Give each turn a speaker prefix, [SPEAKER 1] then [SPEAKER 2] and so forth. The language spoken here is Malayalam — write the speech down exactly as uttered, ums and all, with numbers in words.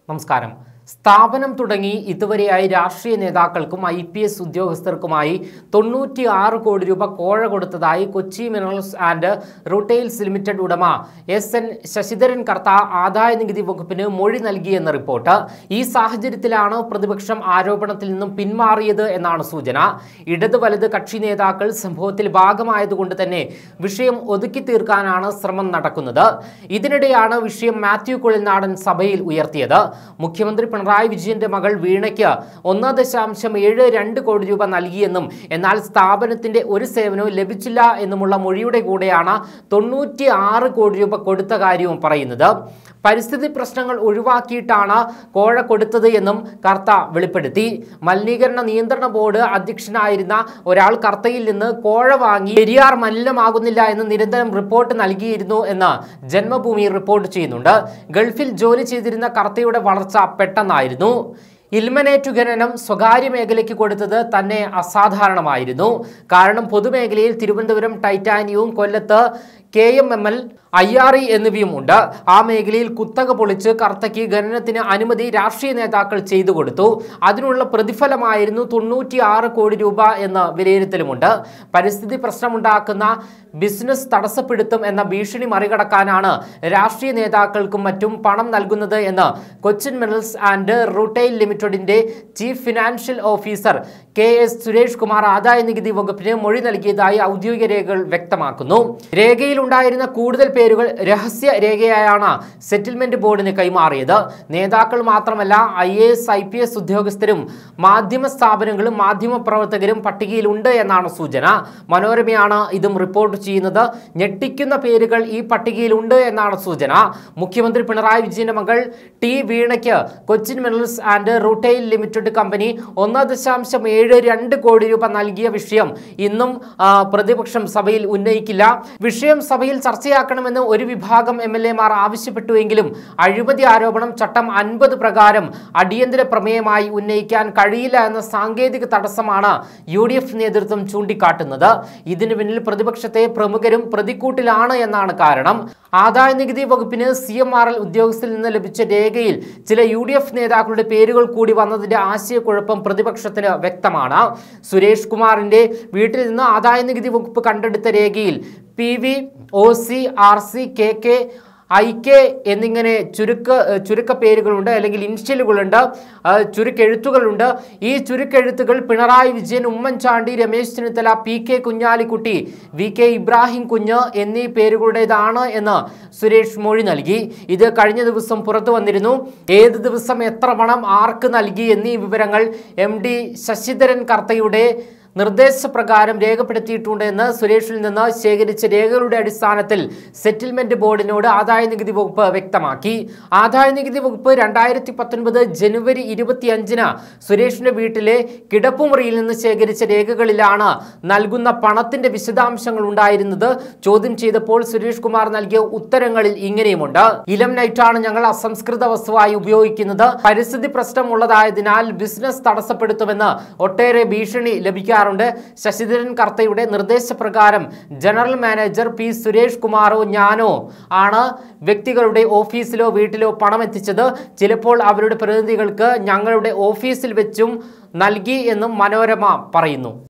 [SPEAKER 1] നമസ്കാരം. സ്ഥാപനം തുടങ്ങി ഇതുവരെയായി രാഷ്ട്രീയ നേതാക്കൾക്കും ഐ പി എസ് ഉദ്യോഗസ്ഥർക്കുമായി തൊണ്ണൂറ്റി ആറ് കോടി രൂപ കോഴ കൊടുത്തതായി Kochi minerals and rutiles limited ഉടമ എസ് എൻ ശശിധരൻ കർത്ത ആദായ നികുതി വകുപ്പിന് മൊഴി നൽകിയെന്ന റിപ്പോർട്ട്. ഈ സാഹചര്യത്തിലാണ് പ്രതിപക്ഷം ആരോപണത്തിൽ നിന്നും പിന്മാറിയത് എന്നാണ് സൂചന. ഇടത് വലത് കക്ഷി നേതാക്കൾ സംഭവത്തിൽ ഭാഗമായതുകൊണ്ട് തന്നെ വിഷയം ഒതുക്കി തീർക്കാനാണ് ശ്രമം നടക്കുന്നത്. ഇതിനിടെയാണ് വിഷയം മാത്യു കുഴൽനാടൻ സഭയിൽ ഉയർത്തിയത്. മുഖ്യമന്ത്രി പിണറായി വിജയന്റെ മകൾ വീണയ്ക്ക് ഒന്ന് ദശാംശം ഏഴ് രണ്ട് കോടി രൂപ നൽകിയെന്നും എന്നാൽ സ്ഥാപനത്തിന്റെ ഒരു സേവനവും ലഭിച്ചില്ല എന്നുമുള്ള മൊഴിയുടെ കൂടെയാണ് തൊണ്ണൂറ്റി ആറ് കോടി രൂപ കൊടുത്ത കാര്യവും പറയുന്നത്. പരിസ്ഥിതി പ്രശ്നങ്ങൾ ഒഴിവാക്കിയിട്ടാണ് കോഴ കൊടുത്തത് എന്നും കർത്ത വെളിപ്പെടുത്തി. മലിനീകരണ നിയന്ത്രണ ബോർഡ് അധ്യക്ഷനായിരുന്ന ഒരാൾ കർത്തയിൽ നിന്ന് കോഴ വാങ്ങി പെരിയാർ മലിനമാകുന്നില്ല എന്ന് നിരന്തരം റിപ്പോർട്ട് നൽകിയിരുന്നു എന്ന് ജന്മഭൂമി റിപ്പോർട്ട് ചെയ്യുന്നുണ്ട്. ഗൾഫിൽ ജോലി ചെയ്തിരുന്ന കർത്തയുടെ വളർച്ച പെട്ടെന്നായിരുന്നു. ഇൽമനേറ്റു ഖനനം സ്വകാര്യ മേഖലയ്ക്ക് കൊടുത്തത് തന്നെ അസാധാരണമായിരുന്നു. കാരണം പൊതുമേഖലയിൽ തിരുവനന്തപുരം ടൈറ്റാനിയവും കൊല്ലത്ത് K M M L I R E എന്നിവയും ഉണ്ട്. ആ മേഖലയിൽ കുത്തക പൊളിച്ച് കർത്തയ്ക്ക് ഖനനത്തിന് അനുമതി രാഷ്ട്രീയ നേതാക്കൾ ചെയ്തു കൊടുത്തു. അതിനുള്ള പ്രതിഫലമായിരുന്നു തൊണ്ണൂറ്റി ആറ് കോടി രൂപ എന്ന വിലയിരുത്തലുമുണ്ട്. പരിസ്ഥിതി പ്രശ്നമുണ്ടാക്കുന്ന ബിസിനസ് തടസ്സപ്പെടുത്തും എന്ന ഭീഷണി മറികടക്കാനാണ് രാഷ്ട്രീയ നേതാക്കൾക്കും മറ്റും പണം നൽകുന്നത് എന്ന് കൊച്ചിൻ മിനറൽസ് ആൻഡ് റൂട്ടെയിൽ ലിമിറ്റഡിന്റെ chief financial officer K S Suresh Kumar ആദായ നികുതി വകുപ്പിന് മൊഴി നൽകിയതായി ഔദ്യോഗിക രേഖകൾ വ്യക്തമാക്കുന്നു. രേഖയിൽ ഉണ്ടായിരുന്ന കൂടുതൽ പേരുകൾ രഹസ്യ രേഖയായാണ് സെറ്റിൽമെന്റ് ബോർഡിന് കൈമാറിയത്. നേതാക്കൾ മാത്രമല്ല I A S I P S ഉദ്യോഗസ്ഥരും മാധ്യമ സ്ഥാപനങ്ങളും മാധ്യമ പ്രവർത്തകരും പട്ടികയിലുണ്ട് എന്നാണ് സൂചന. മനോരമയാണ് ഇതും റിപ്പോർട്ട് ചെയ്യുന്നത്. ഞെട്ടിക്കുന്ന പേരുകൾ ഈ പട്ടികയിലുണ്ട് എന്നാണ് സൂചന. മുഖ്യമന്ത്രി പിണറായി വിജയന്റെ മകൾ ടി വീണയ്ക്ക് Cochin minerals and rutile limited company ഒന്ന് ദശാംശം ഏഴ് രണ്ട് കോടി രൂപ നൽകിയ വിഷയം ഇന്നും പ്രതിപക്ഷം സഭയിൽ ഉന്നയിക്കില്ല. വിഷയം സഭയിൽ ചർച്ചയാക്കണമെന്ന് ഒരു വിഭാഗം എം എൽ എമാർ ആവശ്യപ്പെട്ടുവെങ്കിലും അഴിമതി ആരോപണം ചട്ടം അൻപത് പ്രകാരം അടിയന്തര പ്രമേയമായി ഉന്നയിക്കാൻ കഴിയില്ല എന്ന സാങ്കേതിക തടസ്സമാണ് യു ഡി എഫ് നേതൃത്വം ചൂണ്ടിക്കാട്ടുന്നത്. ഇതിനു പിന്നിൽ പ്രതിപക്ഷത്തെ പ്രമുഖരും പ്രതിക്കൂട്ടിലാണ് എന്നാണ് കാരണം. ആദായ നികുതി വകുപ്പിന് സി എം ആർ എൽ ഉദ്യോഗസ്ഥരിൽ നിന്ന് ലഭിച്ച രേഖയിൽ ചില യു ഡി എഫ് നേതാക്കളുടെ പേരുകൾ കൂടി വന്നതിന്റെ ആശയക്കുഴപ്പം പ്രതിപക്ഷത്തിന് വ്യക്തമാണ്. സുരേഷ് കുമാറിന്റെ വീട്ടിൽ നിന്ന് ആദായ നികുതി വകുപ്പ് കണ്ടെടുത്ത രേഖയിൽ P V O C R C K K I K എന്നിങ്ങനെ ചുരുക്ക ചുരുക്ക പേരുകളുണ്ട്, അല്ലെങ്കിൽ ഇൻഷ്യലുകളുണ്ട്, ചുരുക്കെഴുത്തുകളുണ്ട്. ഈ ചുരുക്കെഴുത്തുകൾ Pinarayi Vijayan, Oommen Chandy, Ramesh Chennithala, P K Kunhalikutty, V K Ibrahim Kunju എന്നീ പേരുകളുടേതാണ് എന്ന് സുരേഷ് മൊഴി നൽകി. ഇത് കഴിഞ്ഞ ദിവസം പുറത്തു വന്നിരുന്നു. ഏത് ദിവസം എത്ര പണം ആർക്ക് നൽകി എന്നീ വിവരങ്ങൾ എം ഡി ശശിധരൻ കർത്തയുടെ നിർദ്ദേശപ്രകാരം രേഖപ്പെടുത്തിയിട്ടുണ്ട് എന്ന് സുരേഷിൽ നിന്ന് ശേഖരിച്ച രേഖകളുടെ അടിസ്ഥാനത്തിൽ സെറ്റിൽമെന്റ് ബോർഡിനോട് ആദായ നികുതി വകുപ്പ് വ്യക്തമാക്കി. ആദായ നികുതി വകുപ്പ് രണ്ടായിരത്തി പത്തൊൻപത് ജനുവരി ഇരുപത്തി അഞ്ചിന് സുരേഷിന്റെ വീട്ടിലെ കിടപ്പുമുറിയിൽ നിന്ന് ശേഖരിച്ച രേഖകളിലാണ് നൽകുന്ന പണത്തിന്റെ വിശദാംശങ്ങൾ ഉണ്ടായിരുന്നത്. ചോദ്യം ചെയ്തപ്പോൾ സുരേഷ് കുമാർ നൽകിയ ഉത്തരങ്ങളിൽ ഇങ്ങനെയുമുണ്ട്. ഇലം നൈറ്റാണ് ഞങ്ങൾ അസംസ്കൃത വസ്തുവായി ഉപയോഗിക്കുന്നത്. പരിസ്ഥിതി പ്രശ്നം ഉള്ളതായതിനാൽ ബിസിനസ് തടസ്സപ്പെടുത്തുമെന്ന് ഒട്ടേറെ ഭീഷണി ലഭിക്കാറുണ്ട്. ശശിധരൻ കർത്തയുടെ നിർദ്ദേശപ്രകാരം ജനറൽ മാനേജർ പി സുരേഷ് കുമാറോ ഞാനോ ആണ് വ്യക്തികളുടെ ഓഫീസിലോ വീട്ടിലോ പണം എത്തിച്ചത്. ചിലപ്പോൾ അവരുടെ പ്രതിനിധികൾക്ക് ഞങ്ങളുടെ ഓഫീസിൽ വെച്ചും നൽകി എന്നും മനോരമ പറയുന്നു.